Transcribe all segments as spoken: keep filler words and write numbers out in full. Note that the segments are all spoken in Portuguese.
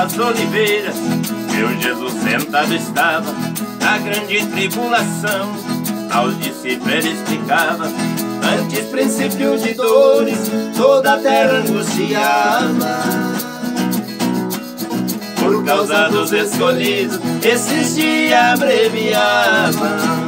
das oliveiras, meu Jesus sentado estava na grande tribulação. Aos discípulos ele explicava: antes princípio de dores, toda a terra angustiava. Por causa dos escolhidos, esses dias abreviavam.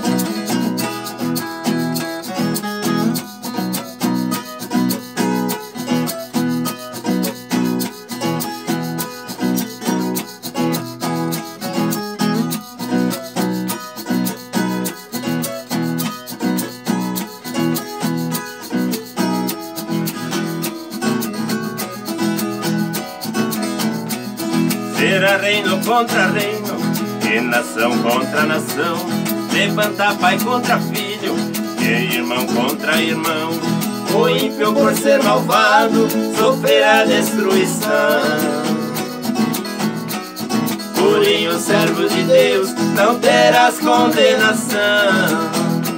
Será reino contra reino, e nação contra nação, levantar pai contra filho, e irmão contra irmão. O ímpio, por ser malvado, sofrerá destruição. Porém o servo de Deus não terás condenação.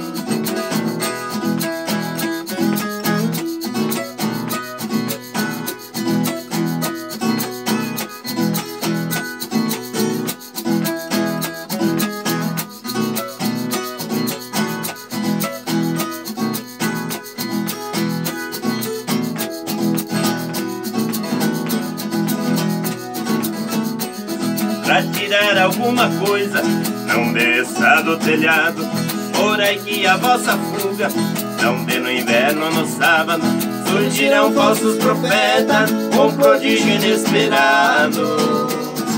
Pra tirar alguma coisa, não desça do telhado. Orai que a vossa fuga não dê no inverno, no sábado. Surgirão falsos profetas com prodígio inesperado.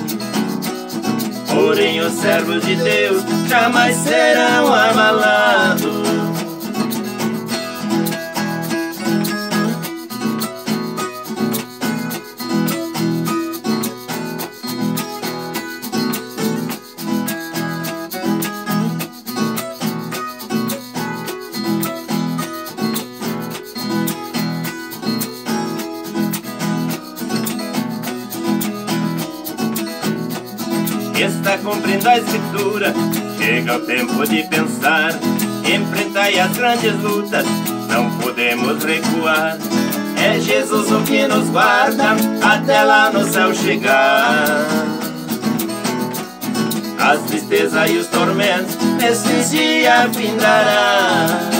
Porém os servos de Deus jamais serão abalados. Está cumprindo a escritura, chega o tempo de pensar. Enfrentai as grandes lutas, não podemos recuar. É Jesus o que nos guarda até lá no céu chegar. As tristezas e os tormentos nesses dias findarão.